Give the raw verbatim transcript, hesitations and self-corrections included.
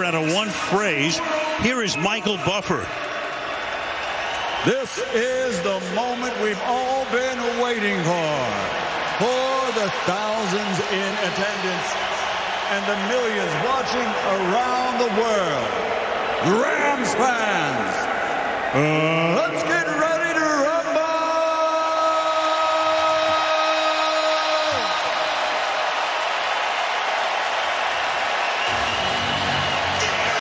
out of one phrase. Here is Michael Buffer. This is the moment we've all been waiting for. For the thousands in attendance and the millions watching around the world. Rams fans. Uh